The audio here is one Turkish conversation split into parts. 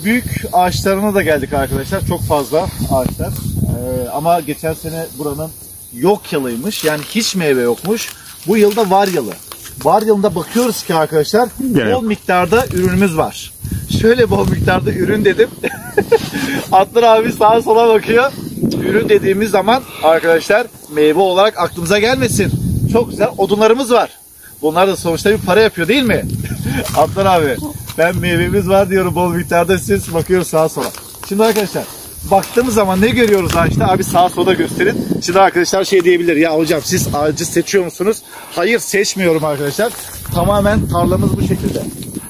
büyük ağaçlarına da geldik arkadaşlar. Çok fazla ağaçlar. Ama geçen sene buranın yok yılıymış. Yani hiç meyve yokmuş. Bu yılda var yılı. Var yılında bakıyoruz ki arkadaşlar bol miktarda ürünümüz var. Şöyle bol miktarda ürün dedim. Atlar abi sağa sola bakıyor. Ürün dediğimiz zaman arkadaşlar meyve olarak aklımıza gelmesin. Çok güzel odunlarımız var. Bunlar da sonuçta bir para yapıyor değil mi? Atlar abi ben meyvemiz var diyorum bol miktarda, siz bakıyoruz sağa sola. Şimdi arkadaşlar baktığımız zaman ne görüyoruz ağaçta? Abi sağa sola gösterin. Şimdi arkadaşlar şey diyebilir ya hocam siz ağacı seçiyor musunuz? Hayır, seçmiyorum arkadaşlar. Tamamen tarlamız bu şekilde.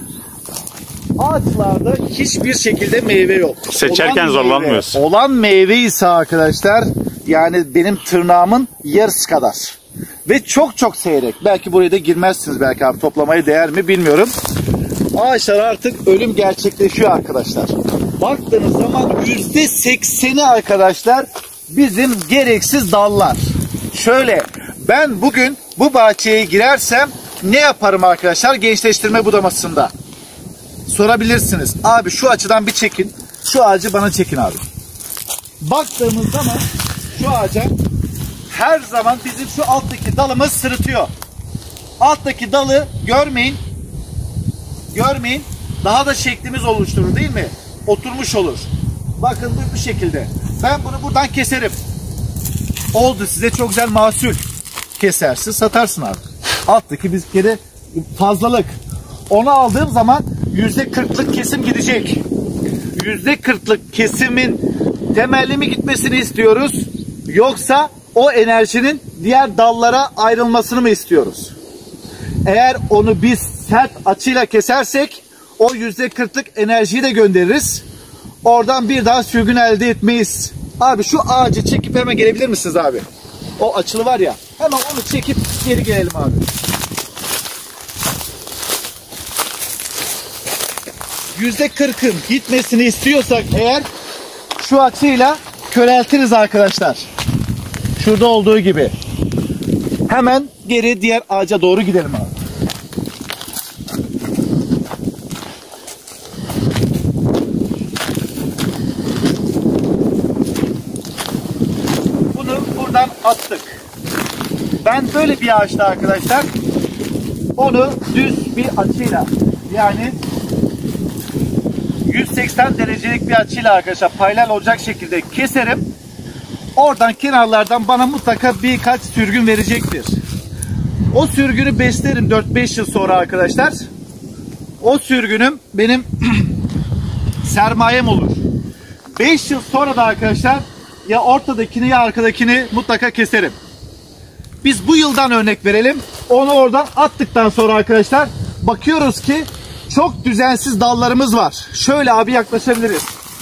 Ağaçlarda hiçbir şekilde meyve yok. Seçerken zorlanmıyorsun. Olan meyve ise arkadaşlar yani benim tırnağımın yarısı kadar. Ve çok çok seyrek. Belki buraya da girmezsiniz belki abi, toplamaya değer mi bilmiyorum. Ağaçlar artık ölüm gerçekleşiyor arkadaşlar. Baktığınız zaman %80'i arkadaşlar bizim gereksiz dallar. Şöyle ben bugün bu bahçeye girersem ne yaparım arkadaşlar gençleştirme budamasında? Sorabilirsiniz. Abi şu açıdan bir çekin. Şu ağacı bana çekin abi. Baktığımız zaman şu ağaca her zaman bizim şu alttaki dalımız sırıtıyor. Alttaki dalı görmeyin. Görmeyin. Daha da şeklimiz oluşturur değil mi? Oturmuş olur. Bakın bu şekilde. Ben bunu buradan keserim. Oldu size çok güzel mahsul. Kesersin satarsın abi. Alttaki bir kere fazlalık. Onu aldığım zaman %40'lık kesim gidecek. %40'lık kesimin temelli mi gitmesini istiyoruz? Yoksa o enerjinin diğer dallara ayrılmasını mı istiyoruz? Eğer onu biz sert açıyla kesersek o %40'lık enerjiyi de göndeririz. Oradan bir daha sürgün elde etmeyiz. Abi şu ağacı çekip hemen gelebilir misiniz abi? O açılı var ya. Hemen onu çekip geri gelelim abi. %40'ın gitmesini istiyorsak eğer şu açıyla köreltiriz arkadaşlar. Şurada olduğu gibi. Hemen geri diğer ağaca doğru gidelim abi. Bunu buradan attık. Ben böyle bir ağaçta arkadaşlar onu düz bir açıyla yani 180 derecelik bir açıyla arkadaşlar paralel olacak şekilde keserim. Oradan kenarlardan bana mutlaka birkaç sürgün verecektir. O sürgünü beslerim 4-5 yıl sonra arkadaşlar. O sürgünüm benim sermayem olur. 5 yıl sonra da arkadaşlar ya ortadakini ya arkadakini mutlaka keserim. Biz bu yıldan örnek verelim. Onu oradan attıktan sonra arkadaşlar bakıyoruz ki çok düzensiz dallarımız var. Şöyle abi yaklaşabiliriz.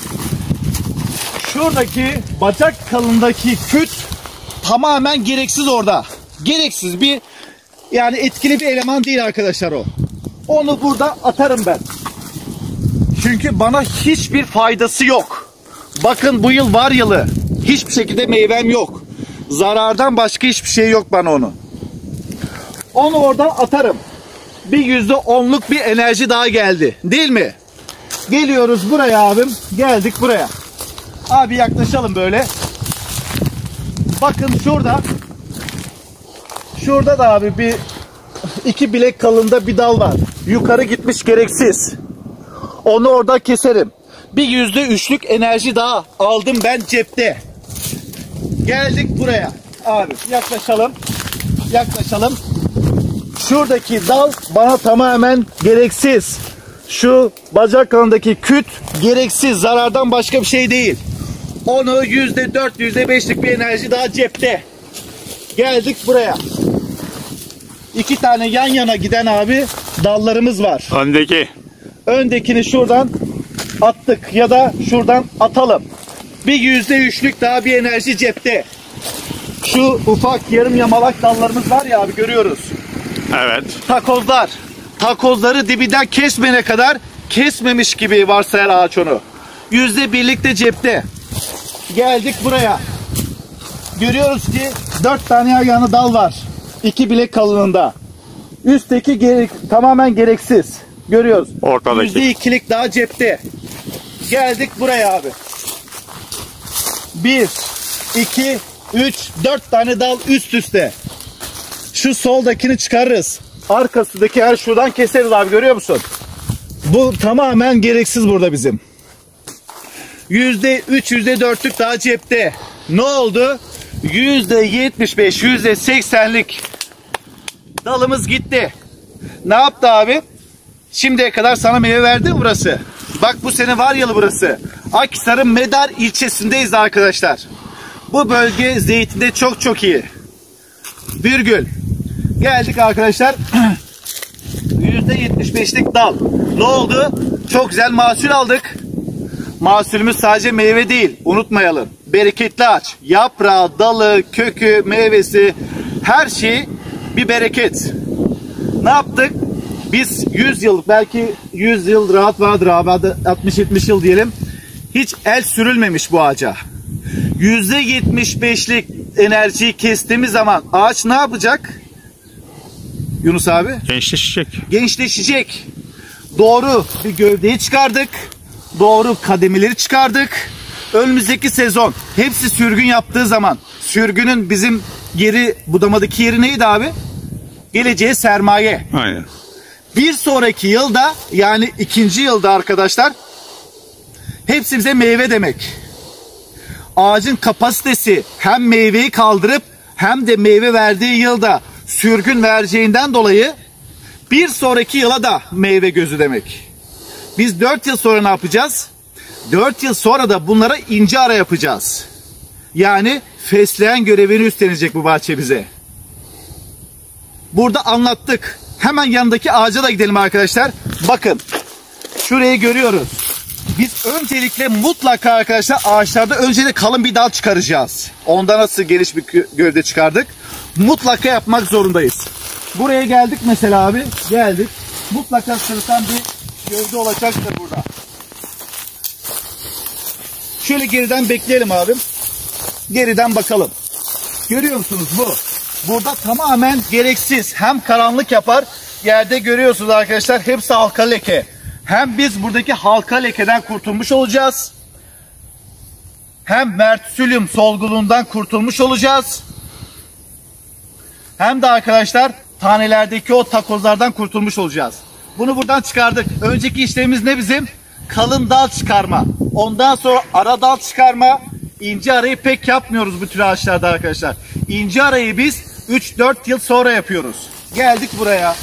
Şuradaki bacak kalındaki küt tamamen gereksiz orada. Gereksiz bir yani etkili bir eleman değil arkadaşlar o. Onu burada atarım ben. Çünkü bana hiçbir faydası yok. Bakın bu yıl var yılı. Hiçbir şekilde meyvem yok. Zarardan başka hiçbir şey yok bana onu. Onu oradan atarım. Bir %10'luk bir enerji daha geldi. Değil mi? Geliyoruz buraya abim. Geldik buraya. Abi yaklaşalım böyle. Bakın şurada. Şurada da abi bir 2 bilek kalınlığında bir dal var. Yukarı gitmiş gereksiz. Onu orada keserim. Bir %3'lük enerji daha aldım ben cepte. Geldik buraya. Abi yaklaşalım. Yaklaşalım. Şuradaki dal bana tamamen gereksiz. Şu bacak kanındaki küt gereksiz. Zarardan başka bir şey değil. Onu %4, %5'lik bir enerji daha cepte. Geldik buraya. 2 tane yan yana giden abi dallarımız var. Öndeki. Öndekini şuradan attık ya da şuradan atalım. Bir %3'lük daha bir enerji cepte. Şu ufak yarım yamalak dallarımız var ya abi görüyoruz. Evet. Takozlar. Takozları dibinden kesmene kadar kesmemiş gibi varsayar ağaç onu. %1'lik de cepte. Geldik buraya. Görüyoruz ki 4 tane yan yana dal var. 2 bilek kalınlığında. Üstteki tamamen gereksiz. Görüyoruz. Ortadaki. %2'lik daha cepte. Geldik buraya abi. 1, 2, 3, 4 tane dal üst üste. Şu soldakini çıkarırız. Arkasındaki her şuradan keseriz abi, görüyor musun? Bu tamamen gereksiz burada bizim. %3, %4'lük daha cepte. Ne oldu? %75, %80'lik dalımız gitti. Ne yaptı abi? Şimdiye kadar sana meyve verdi mi burası? Bak bu sene Varyalı burası. Akhisar'ın Medar ilçesindeyiz arkadaşlar. Bu bölge zeytinde çok çok iyi. Virgül. Geldik arkadaşlar. %75'lik dal. Ne oldu? Çok güzel mahsul aldık. Mahsulümüz sadece meyve değil. Unutmayalım. Bereketli ağaç. Yaprağı, dalı, kökü, meyvesi, her şey bir bereket. Ne yaptık? Biz 100 yıl, belki 100 yıl rahat vardır abi, 60-70 yıl diyelim. Hiç el sürülmemiş bu ağaca. %75'lik enerjiyi kestiğimiz zaman ağaç ne yapacak? Yunus abi? Gençleşecek. Gençleşecek. Doğru bir gövdeyi çıkardık. Doğru kademeleri çıkardık. Önümüzdeki sezon hepsi sürgün yaptığı zaman, sürgünün bizim geri budamadaki yeri neydi abi? Geleceğe sermaye. Aynen. Bir sonraki yılda, yani ikinci yılda arkadaşlar, hepsi bize meyve demek. Ağacın kapasitesi hem meyveyi kaldırıp hem de meyve verdiği yılda sürgün vereceğinden dolayı bir sonraki yıla da meyve gözü demek. Biz 4 yıl sonra ne yapacağız? 4 yıl sonra da bunlara ince ara yapacağız. Yani fesleğen görevini üstlenecek bu bahçe bize. Burada anlattık. Hemen yanındaki ağaca da gidelim arkadaşlar. Bakın. Şurayı görüyoruz. Biz öncelikle mutlaka arkadaşlar ağaçlarda öncelikle kalın bir dal çıkaracağız. Onda nasıl geniş bir gövde çıkardık? Mutlaka yapmak zorundayız. Buraya geldik mesela abi. Geldik. Mutlaka sırıtan bir gövde olacaktır burada. Şöyle geriden bekleyelim abim. Geriden bakalım. Görüyor musunuz bu? Burada tamamen gereksiz. Hem karanlık yapar. Yerde görüyorsunuz arkadaşlar. Hepsi halka leke. Hem biz buradaki halka lekeden kurtulmuş olacağız. Hem vertisülyum solguluğundan kurtulmuş olacağız. Hem de arkadaşlar tanelerdeki o takozlardan kurtulmuş olacağız. Bunu buradan çıkardık. Önceki işlemimiz ne bizim? Kalın dal çıkarma. Ondan sonra ara dal çıkarma. İnce arayı pek yapmıyoruz bu tür ağaçlarda arkadaşlar. İnce arayı biz 3-4 yıl sonra yapıyoruz. Geldik buraya.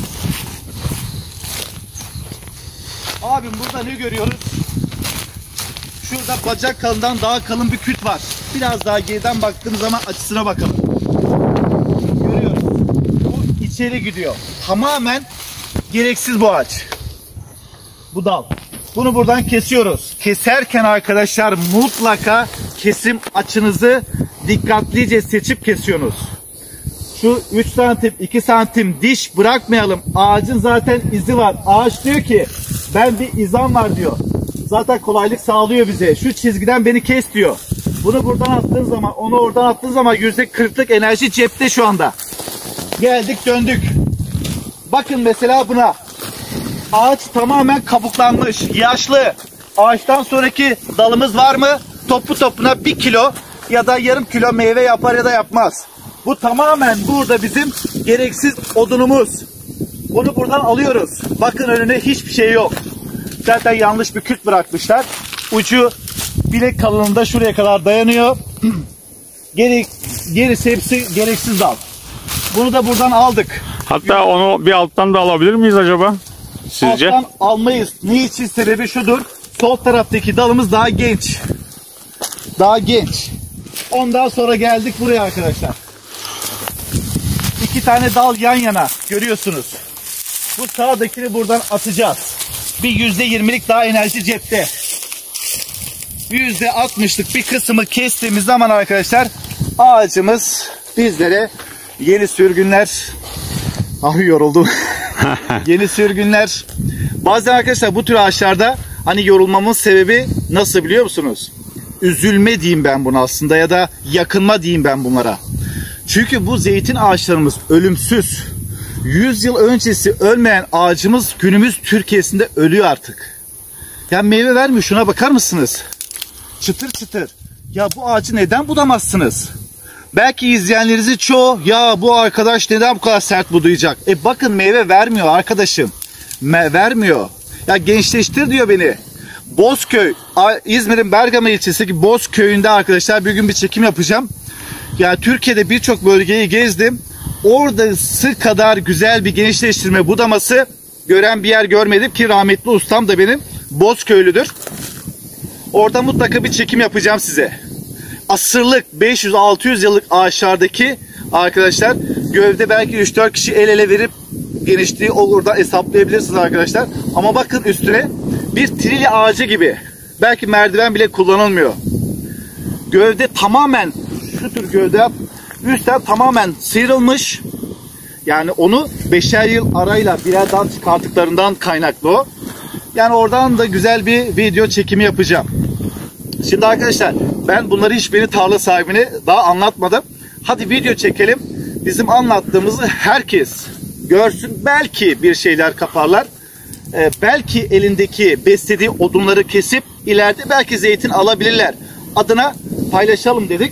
Abim burada ne görüyoruz? Şurada bacak kalından daha kalın bir küt var. Biraz daha geriden baktığımız zaman açısına bakalım. Görüyoruz. Bu içeri gidiyor. Tamamen gereksiz bu ağaç. Bu dal. Bunu buradan kesiyoruz. Keserken arkadaşlar mutlaka kesim açınızı dikkatlice seçip kesiyorsunuz. Şu 3 santim 2 santim diş bırakmayalım. Ağacın zaten izi var. Ağaç diyor ki ben bir izam var diyor. Zaten kolaylık sağlıyor bize. Şu çizgiden beni kes diyor. Bunu buradan attığın zaman, onu oradan attığın zaman %40'lık enerji cepte şu anda. Geldik döndük. Bakın mesela buna. Ağaç tamamen kabuklanmış, yaşlı. Ağaçtan sonraki dalımız var mı? Topu topuna 1 kilo ya da yarım kilo meyve yapar ya da yapmaz. Bu tamamen burada bizim gereksiz odunumuz. Bunu buradan alıyoruz. Bakın önüne hiçbir şey yok. Zaten yanlış bir küt bırakmışlar. Ucu bilek kalınlığında şuraya kadar dayanıyor. Gerisi hepsi gereksiz dal. Bunu da buradan aldık. Hatta onu bir alttan da alabilir miyiz acaba? Sizce? Alttan almayız. Niçin? Sebebi şudur. Sol taraftaki dalımız daha genç. Daha genç. Ondan sonra geldik buraya arkadaşlar. 2 tane dal yan yana. Görüyorsunuz. Bu sağdakini buradan atacağız. Bir %20'lik daha enerji cepte. %60'lık bir kısmı kestiğimiz zaman arkadaşlar ağacımız bizlere yeni sürgünler. Ah yoruldum. Yeni sürgünler. Bazen arkadaşlar bu tür ağaçlarda hani yorulmamın sebebi nasıl biliyor musunuz? Üzülme diyeyim ben buna aslında ya da yakınma diyeyim ben bunlara. Çünkü bu zeytin ağaçlarımız ölümsüz. 100 yıl öncesi ölmeyen ağacımız günümüz Türkiye'sinde ölüyor artık. Ya meyve vermiyor, şuna bakar mısınız? Çıtır çıtır. Ya bu ağacı neden budamazsınız? Belki izleyenlerinizin çoğu ya bu arkadaş neden bu kadar sert budayacak? Bakın meyve vermiyor arkadaşım. Vermiyor. Ya gençleştir diyor beni. Bozköy, İzmir'in Bergama ilçesindeki Bozköy'ünde arkadaşlar bir gün bir çekim yapacağım. Ya Türkiye'de birçok bölgeyi gezdim. Orası kadar güzel bir gençleştirme budaması gören bir yer görmedim ki rahmetli ustam da benim Bozköylüdür. Orada mutlaka bir çekim yapacağım size. Asırlık 500-600 yıllık ağaçlardaki arkadaşlar gövde belki 3-4 kişi el ele verip genişliği oradan hesaplayabilirsiniz arkadaşlar. Ama bakın üstüne bir trilya ağacı gibi. Belki merdiven bile kullanılmıyor. Gövde tamamen şu tür gövde üstten tamamen sıyrılmış. Yani onu 5'er yıl arayla birer dal çıkarttıklarından kaynaklı o. Yani oradan da güzel bir video çekimi yapacağım. Şimdi arkadaşlar ben bunları hiçbirini tarla sahibine daha anlatmadım. Hadi video çekelim. Bizim anlattığımızı herkes görsün. Belki bir şeyler kaparlar. Belki elindeki beslediği odunları kesip ileride belki zeytin alabilirler. Adına paylaşalım dedik.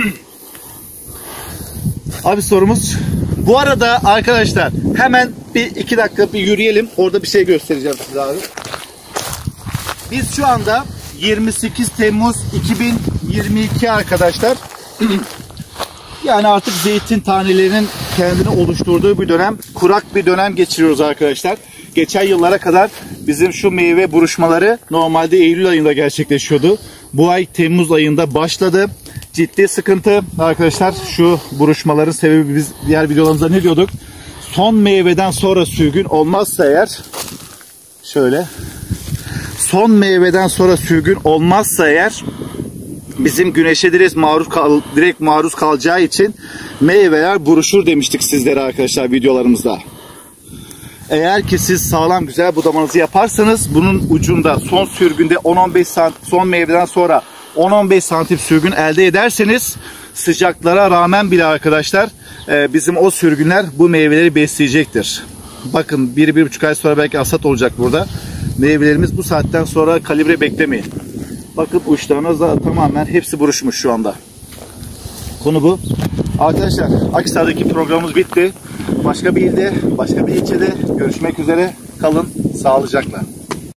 Abi sorumuz. Bu arada arkadaşlar hemen bir 2 dakika bir yürüyelim. Orada bir şey göstereceğim size abi. Biz şu anda 28 Temmuz 2022 arkadaşlar. Yani artık zeytin tanelerinin kendini oluşturduğu bir dönem, kurak bir dönem geçiriyoruz arkadaşlar. Geçen yıllara kadar bizim şu meyve buruşmaları normalde Eylül ayında gerçekleşiyordu. Bu ay Temmuz ayında başladı. Ciddi sıkıntı arkadaşlar. Şu buruşmaların sebebi biz diğer videolarımızda ne diyorduk? Son meyveden sonra sürgün olmazsa eğer şöyle son meyveden sonra sürgün olmazsa eğer bizim güneşe direkt maruz kalacağı için meyveler buruşur demiştik sizlere arkadaşlar videolarımızda. Eğer ki siz sağlam güzel budamanızı yaparsanız bunun ucunda son sürgünde 10-15 santim son meyveden sonra 10-15 santim sürgün elde ederseniz sıcaklara rağmen bile arkadaşlar bizim o sürgünler bu meyveleri besleyecektir. Bakın 1-1,5 ay sonra belki hasat olacak burada. Meyvelerimiz bu saatten sonra kalibre beklemeyin. Bakın uçlarına da tamamen hepsi buruşmuş şu anda. Konu bu. Arkadaşlar Akhisar'daki programımız bitti. Başka bir ilde, başka bir ilçede görüşmek üzere. Kalın sağlıcakla.